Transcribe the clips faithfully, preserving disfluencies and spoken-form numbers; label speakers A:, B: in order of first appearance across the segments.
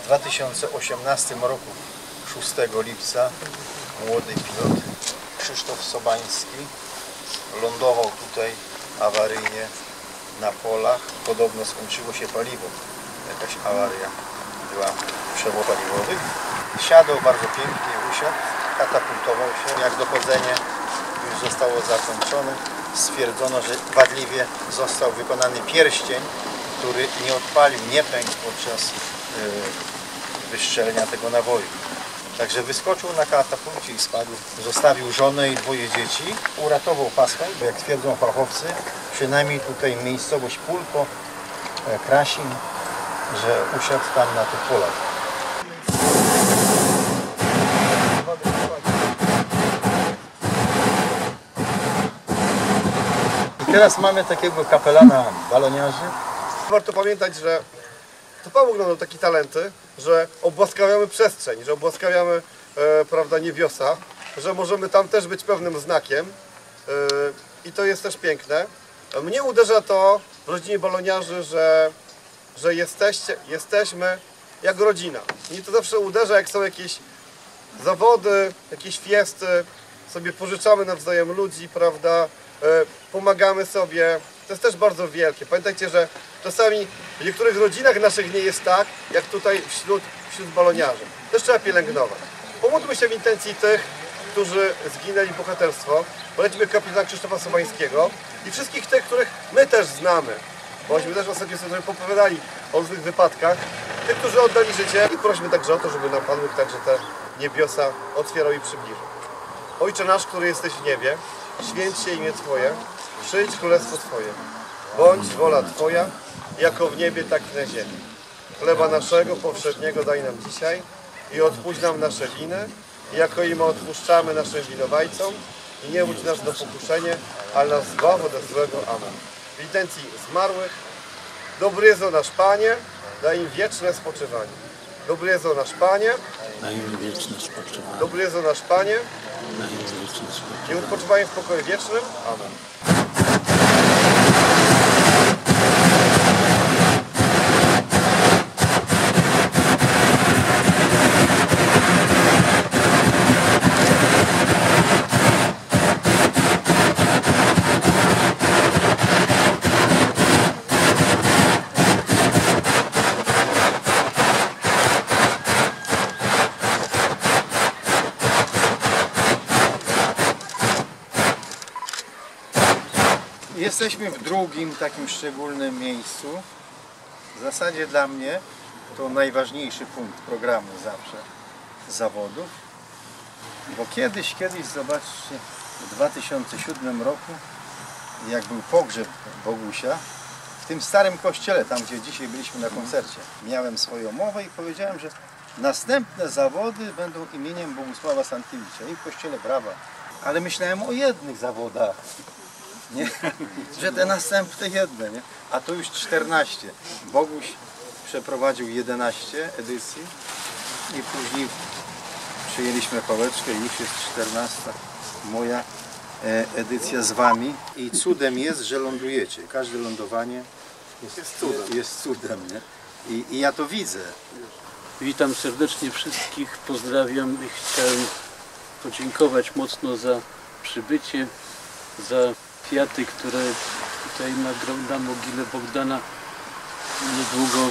A: dwa tysiące osiemnastym roku, szóstego lipca, młody pilot Krzysztof Sobański lądował tutaj awaryjnie na polach. Podobno skończyło się paliwo. Jakaś awaria była przewodów paliwowych. Siadał bardzo pięknie, usiadł, katapultował się. Jak dochodzenie już zostało zakończone, stwierdzono, że wadliwie został wykonany pierścień, który nie odpalił, nie pękł podczas yy, wystrzelenia tego nawoju. Także wyskoczył na katapulcie i spadł. Zostawił żonę i dwoje dzieci. Uratował paskę, bo jak twierdzą fachowcy, przynajmniej tutaj miejscowość Pulko, Krasin, że usiadł tam na tych polach. I teraz mamy takiego kapelana baloniarzy.
B: Warto pamiętać, że to Pan Bóg nam takie talenty, że obłaskawiamy przestrzeń, że obłaskawiamy e, prawda, niebiosa, że możemy tam też być pewnym znakiem e, i to jest też piękne. Mnie uderza to w rodzinie baloniarzy, że, że jesteście, jesteśmy jak rodzina. Mnie to zawsze uderza, jak są jakieś zawody, jakieś fiesty, sobie pożyczamy nawzajem ludzi, prawda, e, pomagamy sobie. To jest też bardzo wielkie. Pamiętajcie, że czasami w niektórych rodzinach naszych nie jest tak, jak tutaj wśród, wśród baloniarzy. Też trzeba pielęgnować. Pomódlmy się w intencji tych, którzy zginęli bohaterstwo. Polećmy kapitana Krzysztofa Sobańskiego i wszystkich tych, których my też znamy. Bośmy też ostatnio sobie popowiadali o różnych wypadkach. Tych, którzy oddali życie i prośmy także o to, żeby nam Pan Bóg także te niebiosa otwierał i przybliżył. Ojcze nasz, który jesteś w niebie, święć się imię Twoje, przyjdź królestwo Twoje. Bądź wola Twoja, jako w niebie, tak i na ziemi. Chleba naszego powszedniego daj nam dzisiaj i odpuść nam nasze winy, jako i my odpuszczamy naszym winowajcom. I nie wódź nas do pokuszenia, ale nas zbaw ode złego. Amen. W intencji zmarłych, dobry jest o nasz Panie, daj im wieczne spoczywanie. Dobry jest o nasz Panie,
C: daj im wieczne spoczywanie.
B: Dobry jest o nasz Panie,
C: daj im wieczne spoczywanie.
B: i odpoczywają w pokoju wiecznym. Amen.
A: Jesteśmy w drugim takim szczególnym miejscu. W zasadzie dla mnie to najważniejszy punkt programu zawsze zawodów. Bo kiedyś, kiedyś, zobaczcie, w dwa tysiące siódmym roku, jak był pogrzeb Bogusia, w tym starym kościele, tam gdzie dzisiaj byliśmy na koncercie, miałem swoją mowę i powiedziałem, że następne zawody będą imieniem Bogusława Stankiewicza i w kościele brawa. Ale myślałem o jednych zawodach. Nie? Że te następne jedne, nie? A to już czternaście. Boguś przeprowadził jedenaście edycji i później przyjęliśmy pałeczkę i już jest czternasta moja edycja z Wami. I cudem jest, że lądujecie. Każde lądowanie jest, jest cudem, jest cudem, nie? I, I ja to widzę.
C: Witam serdecznie wszystkich, pozdrawiam i chciałem podziękować mocno za przybycie, za kwiaty, które tutaj na, na mogile Bogdana niedługo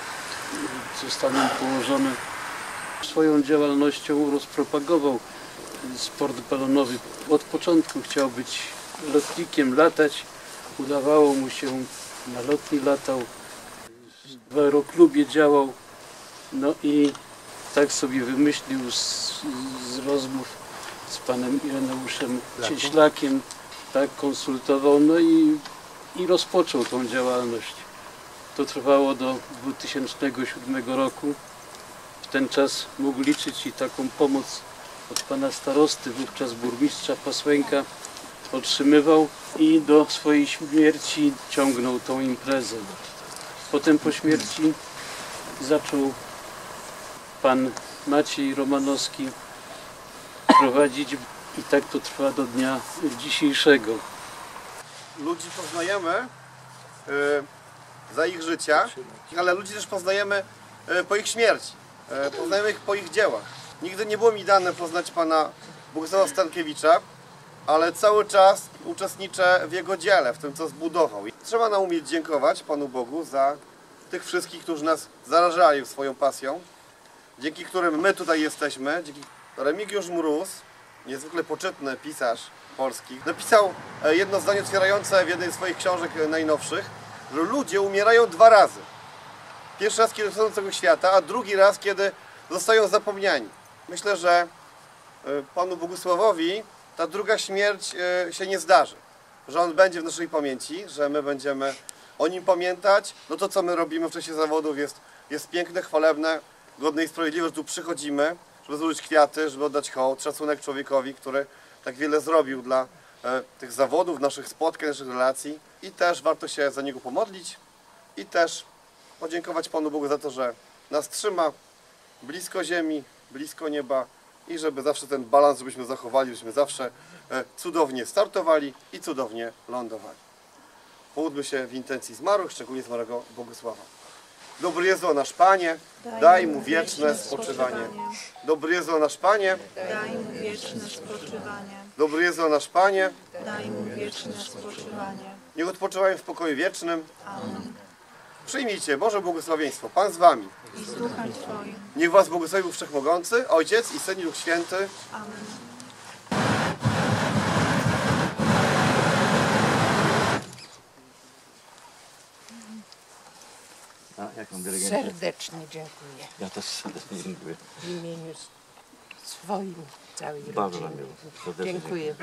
C: zostaną położone. Swoją działalnością rozpropagował sport balonowy. Od początku chciał być lotnikiem, latać. Udawało mu się, na lotni latał, w aeroklubie działał. No i tak sobie wymyślił z, z rozmów z panem Ireneuszem Cieślakiem. Tak konsultował, no i, i rozpoczął tą działalność. To trwało do dwa tysiące siódmego roku. W ten czas mógł liczyć i taką pomoc od pana starosty, wówczas burmistrza Pasłęka otrzymywał i do swojej śmierci ciągnął tą imprezę. Potem po śmierci zaczął pan Maciej Romanowski prowadzić. I tak to trwa do dnia dzisiejszego.
B: Ludzi poznajemy y, za ich życia, ale ludzi też poznajemy y, po ich śmierci. e, poznajemy ich po ich dziełach. Nigdy nie było mi dane poznać pana Bogusława Stankiewicza, ale cały czas uczestniczę w jego dziele, w tym co zbudował. I trzeba nam umieć dziękować Panu Bogu za tych wszystkich, którzy nas zarażali swoją pasją, dzięki którym my tutaj jesteśmy. Dzięki Remigiusz Mróz, niezwykle poczytny pisarz polski, napisał jedno zdanie otwierające w jednej z swoich książek najnowszych, że ludzie umierają dwa razy. Pierwszy raz, kiedy są z tego świata, a drugi raz, kiedy zostają zapomniani. Myślę, że Panu Bogusławowi ta druga śmierć się nie zdarzy, że on będzie w naszej pamięci, że my będziemy o nim pamiętać. No to, co my robimy w czasie zawodów, jest, jest piękne, chwalebne, godne i sprawiedliwe, że tu przychodzimy, żeby złożyć kwiaty, żeby oddać hołd, szacunek człowiekowi, który tak wiele zrobił dla e, tych zawodów, naszych spotkań, naszych relacji. I też warto się za niego pomodlić i też podziękować Panu Bogu za to, że nas trzyma blisko ziemi, blisko nieba i żeby zawsze ten balans, żebyśmy zachowali, żebyśmy zawsze e, cudownie startowali i cudownie lądowali. Módlmy się w intencji zmarłych, szczególnie zmarłego Bogusława. Dobry Jezu, nasz Panie, daj, daj mu wieczne spoczywanie. Dobry Jezu, nasz Panie,
D: daj mu wieczne spoczywanie.
B: Dobry Jezu, nasz Panie,
D: daj mu wieczne spoczywanie.
B: Niech odpoczywają w pokoju wiecznym.
D: Amen.
B: Przyjmijcie Boże błogosławieństwo, Pan z wami.
D: I z duchem Twoim.
B: Niech was błogosławi Bóg Wszechmogący, Ojciec i Syn i Duch Święty.
D: Amen.
E: A, jak mam dyrygentę?
F: Serdecznie dziękuję
E: Ja też serdecznie dziękuję.
F: w imieniu swoim, całej
E: Bardzo nam
F: rodziny.
E: miło. Serdecznie
F: Dziękuję.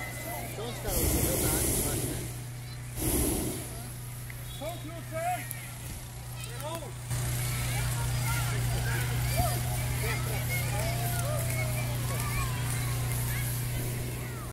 G: Są klucze?